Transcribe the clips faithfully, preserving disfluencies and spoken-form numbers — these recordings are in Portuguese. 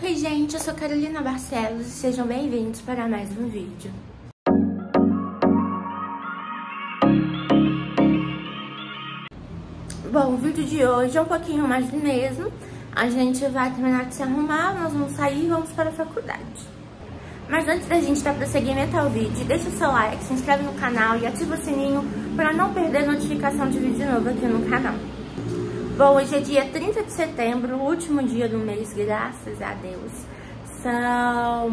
Oi gente, eu sou Carolina Barcelos e sejam bem-vindos para mais um vídeo. Bom, o vídeo de hoje é um pouquinho mais do mesmo. A gente vai terminar de se arrumar, nós vamos sair e vamos para a faculdade. Mas antes da gente dar prosseguimento ao vídeo, deixa o seu like, se inscreve no canal e ativa o sininho para não perder notificação de vídeo novo aqui no canal. Bom, hoje é dia trinta de setembro, o último dia do mês, graças a Deus. São...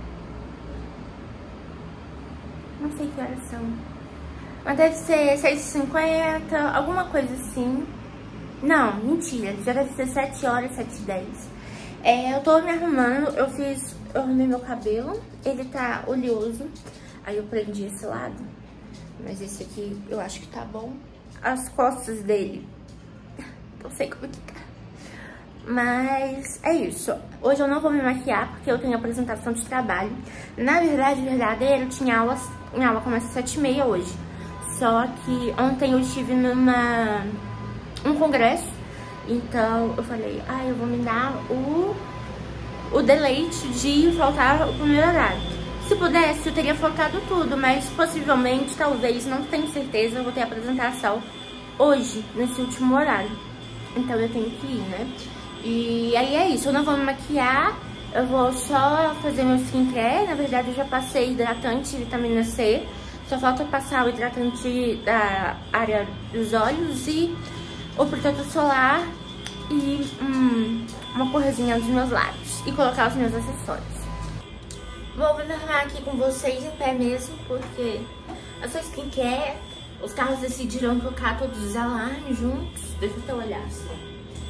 não sei que horas são. Mas deve ser seis e cinquenta, alguma coisa assim. Não, mentira, já deve ser sete horas, sete e dez. É, eu tô me arrumando, eu fiz... eu arrumei meu cabelo, ele tá oleoso. Aí eu prendi esse lado, mas esse aqui eu acho que tá bom. As costas dele... não sei como que tá. Mas é isso. Hoje eu não vou me maquiar porque eu tenho apresentação de trabalho. Na verdade, verdadeiro, tinha aulas. Minha aula começa às sete e meia hoje. Só que ontem eu estive numa um congresso. Então eu falei, ah, eu vou me dar o, o deleite de faltar o primeiro horário. Se pudesse, eu teria faltado tudo, mas possivelmente, talvez, não tenho certeza, eu vou ter apresentação hoje, nesse último horário. Então eu tenho que ir, né? E aí é isso, eu não vou me maquiar, eu vou só fazer meu skincare. Na verdade eu já passei hidratante e vitamina C. Só falta passar o hidratante da área dos olhos e o protetor solar e hum, uma correzinha dos meus lábios. E colocar os meus acessórios. Vou me arrumar aqui com vocês em pé mesmo, porque a sua skincare... os carros decidiram colocar todos os alarmes juntos. Deixa eu até olhar assim.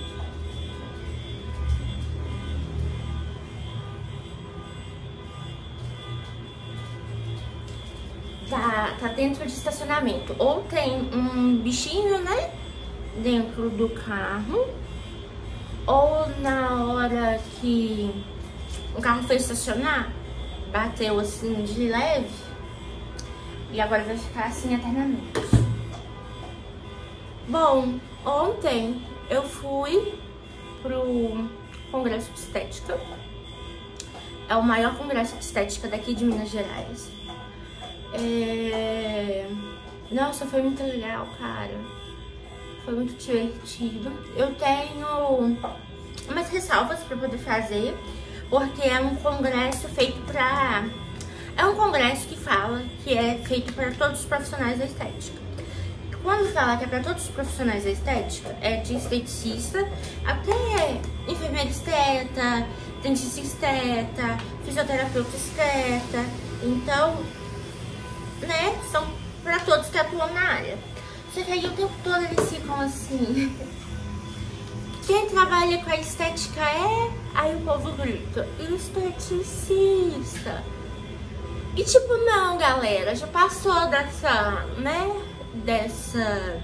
Tá, tá dentro de estacionamento. Ou tem um bichinho, né? Dentro do carro. Ou na hora que o carro foi estacionar, bateu assim de leve. E agora vai ficar assim eternamente. Bom, ontem eu fui pro congresso de estética. É o maior congresso de estética daqui de Minas Gerais. É... Nossa, foi muito legal, cara. Foi muito divertido. Eu tenho umas ressalvas pra poder fazer, porque é um congresso feito pra... é um congresso que fala que é feito para todos os profissionais da estética. Quando fala que é para todos os profissionais da estética, é de esteticista até enfermeira esteta, dentista esteta, fisioterapeuta esteta. Então, né, são para todos que atuam na área. Só que aí o tempo todo eles ficam assim... quem trabalha com a estética é... aí o povo grita, esteticista. E tipo, não, galera, já passou dessa, né, dessa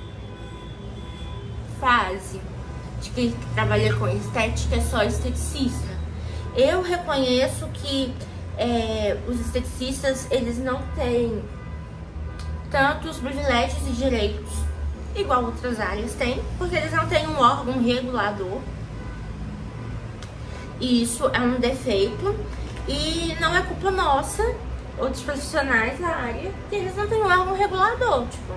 fase de que trabalha com estética é só esteticista. Eu reconheço que é, os esteticistas, eles não têm tantos privilégios e direitos igual outras áreas têm, porque eles não têm um órgão regulador. E isso é um defeito. E não é culpa nossa, outros profissionais da área, que eles não têm um órgão regulador, tipo,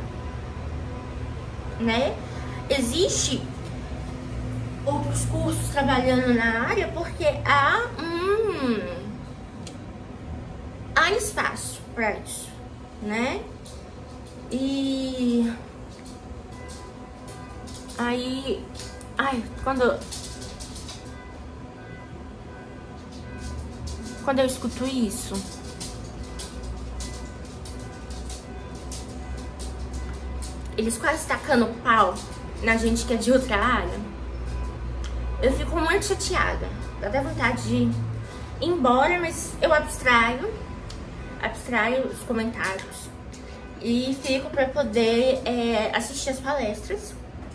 né? Existe outros cursos trabalhando na área porque há um... há espaço para isso, né? E... aí... ai, quando... quando eu escuto isso, eles quase tacando pau na gente que é de outra área, eu fico muito chateada. Dá até vontade de ir embora, mas eu abstraio, abstraio os comentários e fico pra poder é, assistir as palestras,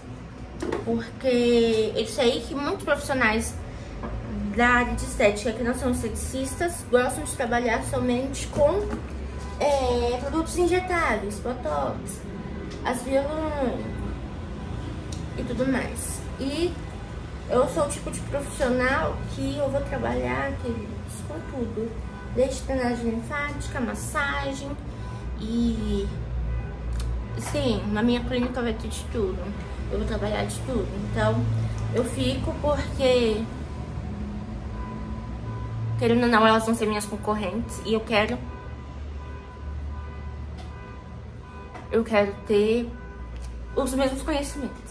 porque eu sei que muitos profissionais da área de estética que não são esteticistas gostam de trabalhar somente com é, produtos injetáveis, botox, as hialurônicas e tudo mais. E Eu sou o tipo de profissional que eu vou trabalhar, queridos, com tudo. Desde drenagem linfática, massagem e... Sim, na minha clínica vai ter de tudo. Eu vou trabalhar de tudo. Então, eu fico porque... Querendo ou não, elas vão ser minhas concorrentes. E eu quero... Eu quero ter os mesmos conhecimentos.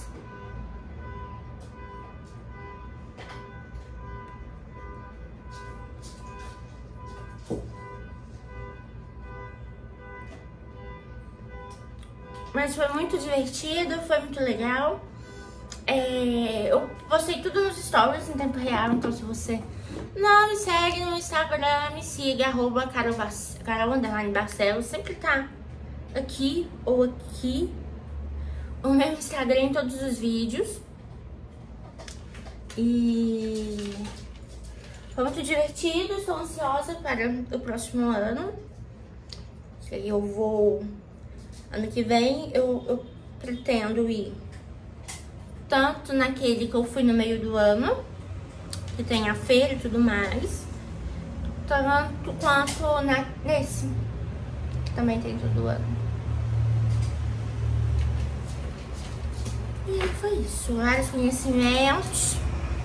Mas foi muito divertido, foi muito legal. É, eu postei tudo nos stories em tempo real, então se você não me segue no Instagram, me siga, arroba Carol, Carol Underline Barcelos, sempre tá aqui ou aqui. O meu Instagram em todos os vídeos. E foi muito divertido, estou ansiosa para o próximo ano. Eu vou... Ano que vem eu, eu pretendo ir tanto naquele que eu fui no meio do ano, que tem a feira e tudo mais, tanto quanto na, nesse, que também tem todo ano. E foi isso, vários conhecimentos.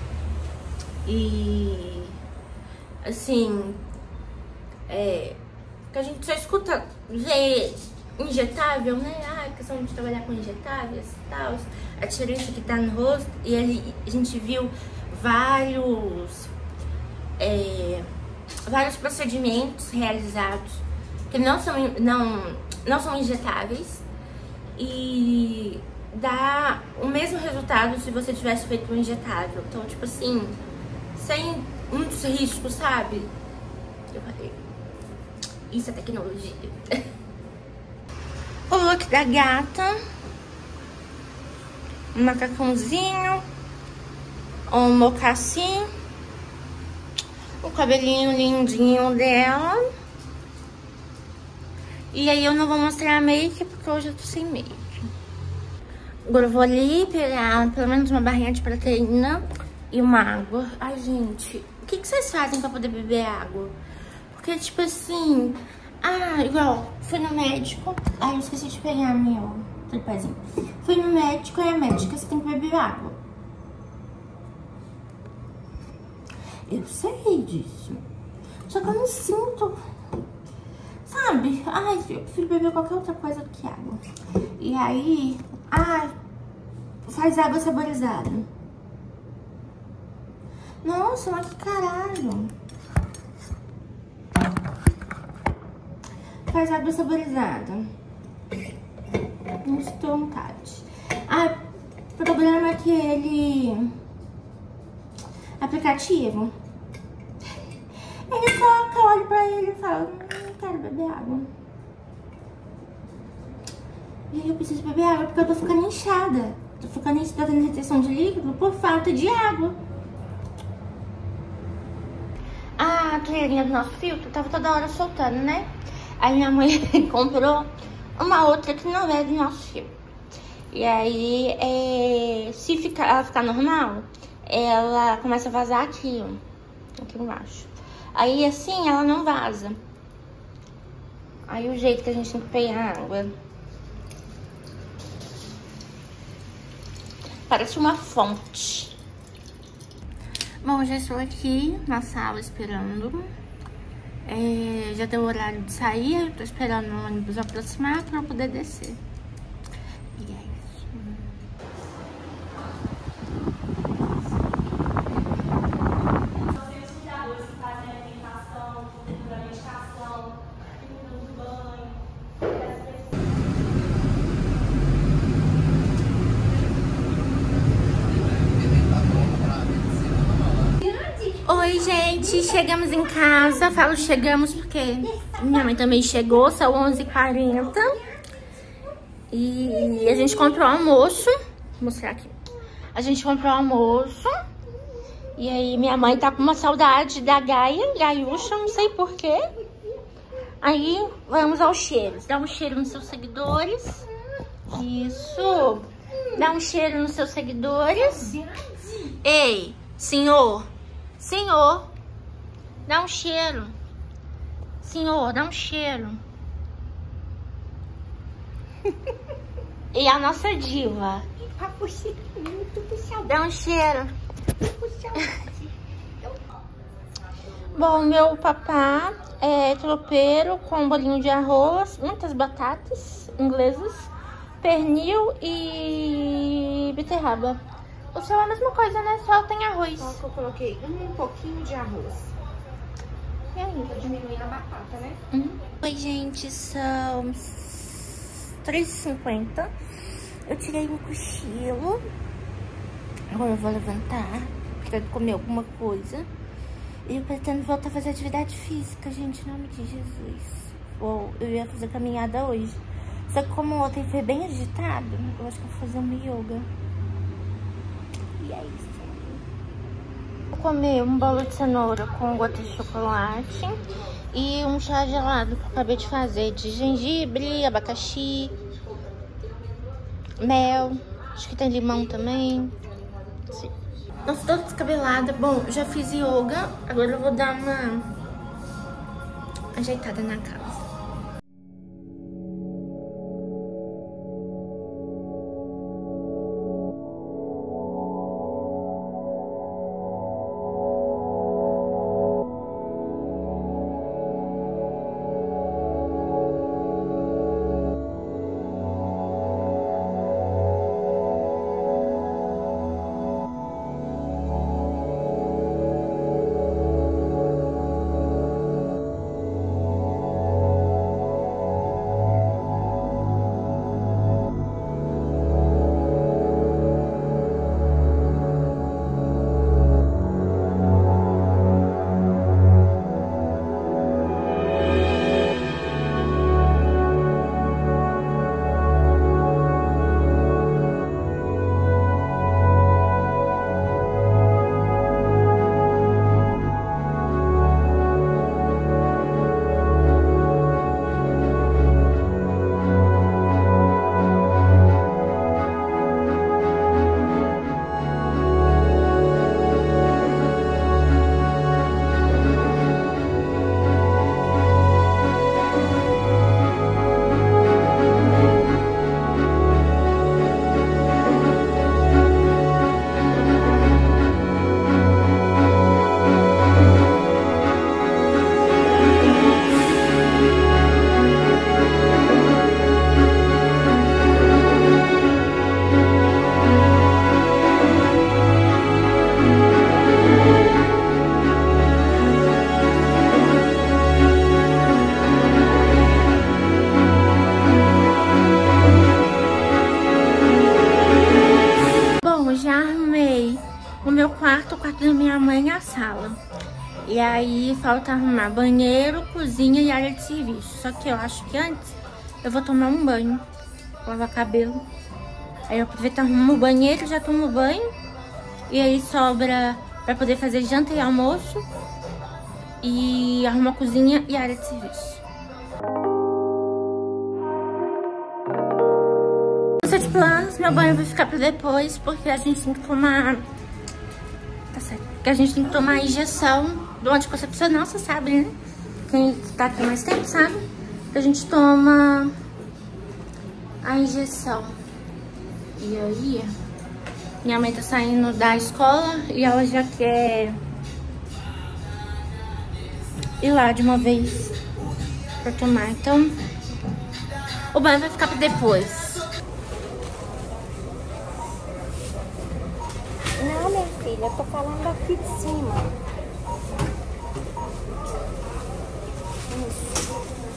E assim, é, que a gente só escuta ver injetável, né? Ah, a questão de trabalhar com injetáveis e tal, a diferença que tá no rosto. E ali a gente viu vários é, vários procedimentos realizados que não são, não, não são injetáveis e dá o mesmo resultado se você tivesse feito um injetável. Então, tipo assim, sem muitos riscos, sabe? Eu falei, isso é tecnologia. O look da gata, um macacãozinho, um mocassim, o cabelinho lindinho dela. E aí eu não vou mostrar a make porque hoje eu tô sem make. Agora eu vou ali pegar pelo menos uma barrinha de proteína e uma água. Ai, gente, o que, que vocês fazem pra poder beber água? Porque, tipo assim... Ah, igual, fui no médico, aí eu esqueci de pegar meu tripézinho. Fui no médico e a médica, você tem que beber água. Eu sei disso. Só que eu não sinto, sabe? Ai, eu prefiro beber qualquer outra coisa do que água. E aí, ai, faz água saborizada. Nossa, mas que caralho. Faz água saborizada. Não sinto vontade. Ah, o problema é que ele... Aplicativo. Ele toca, eu olho pra ele e falo, não quero beber água. E aí eu preciso beber água porque eu tô ficando inchada. Tô ficando inchada, tendo retenção de líquido por falta de água. A torneirinha do nosso filtro tava toda hora soltando, né? Aí minha mãe comprou uma outra que não é do nosso filtro. E aí, é, se ficar, ela ficar normal, ela começa a vazar aqui, ó. Aqui embaixo. Aí assim, ela não vaza. Aí o jeito que a gente tem que pegar água. Parece uma fonte. Bom, já estou aqui na sala esperando. É, já deu o horário de sair, eu tô esperando o ônibus aproximar pra eu poder descer. E é isso. Os cuidadores que fazem a alimentação, a medicação, do banho. Oi, gente, chegamos em casa. Falo chegamos porque minha mãe também chegou, são onze e quarenta. E a gente comprou almoço. Vou mostrar aqui. A gente comprou almoço. E aí minha mãe tá com uma saudade da Gaia, Gaiúcha, não sei porquê. Aí vamos aos cheiros. Dá um cheiro nos seus seguidores. Isso. Dá um cheiro nos seus seguidores. Ei, senhor. Senhor. Dá um cheiro. Senhor, dá um cheiro. E a nossa diva. Dá um cheiro. Bom, meu papá é tropeiro com um bolinho de arroz, muitas batatas inglesas, pernil e beterraba. O seu é a mesma coisa, né? Só tem arroz. Só que eu coloquei um pouquinho de arroz. E aí? Pra diminuir a batata, né? Uhum. Oi, gente, são três e cinquenta. Eu tirei um cochilo. Agora eu vou levantar, pretendo comer alguma coisa. E eu pretendo voltar a fazer atividade física, gente, em nome de Jesus. Ou eu ia fazer caminhada hoje. Só que como ontem foi bem agitado, eu acho que eu vou fazer uma yoga. E é isso. Vou comer um bolo de cenoura com gota de chocolate e um chá gelado que eu acabei de fazer, de gengibre, abacaxi, mel, acho que tem limão também. Sim. Nossa, toda descabelada. Bom, já fiz yoga, agora eu vou dar uma ajeitada na casa. meu quarto, o quarto da minha mãe e a sala. E aí falta arrumar banheiro, cozinha e área de serviço. Só que eu acho que antes eu vou tomar um banho, lavar cabelo. Aí eu aproveito, arrumo o banheiro, já tomo banho. E aí sobra pra poder fazer janta e almoço. E arrumo a cozinha e a área de serviço. De planos, meu banho vai ficar pra depois, porque a gente tem que tomar... Tá certo. Porque a gente tem que tomar a injeção do anticoncepcional, você sabe, né? Quem tá aqui mais tempo sabe. A gente toma a injeção. E aí, minha mãe tá saindo da escola e ela já quer ir lá de uma vez pra tomar. Então, o banho vai ficar pra depois. Não, minha filha, eu tô falando aqui de cima. Isso.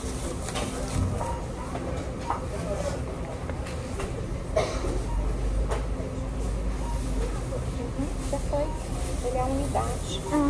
Uhum, já foi. Ele é a umidade. Ah.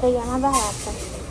peguei uma barata.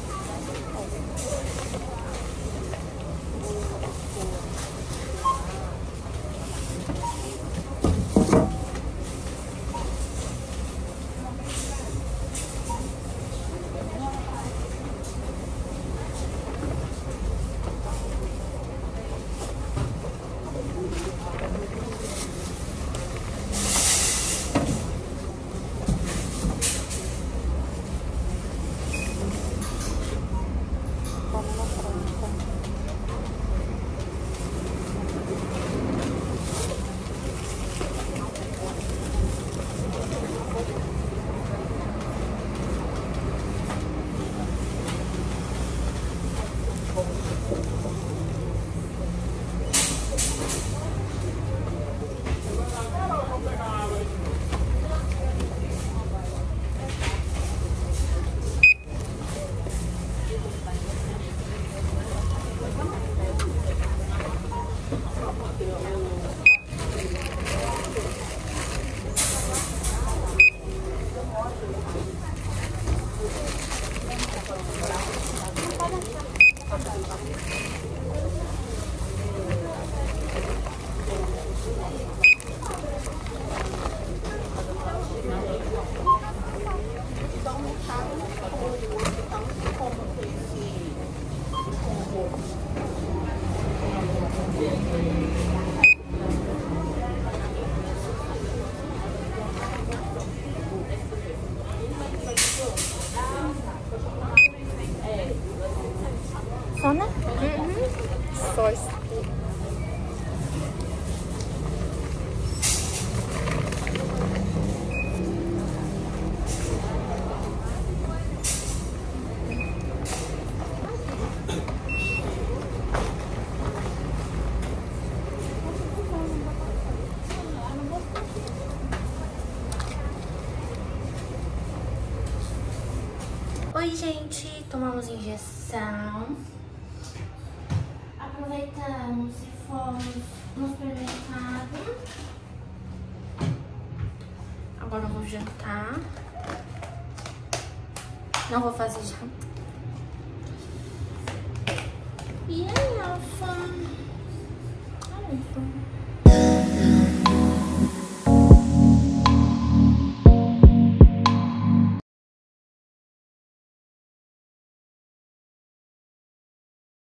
Só, né? Uhum. Só isso. Oi, gente, tomamos injeção. Aproveitamos e fomos no supermercado. Agora eu vou jantar. Não vou fazer janta. E aí, Alfa? Alfa.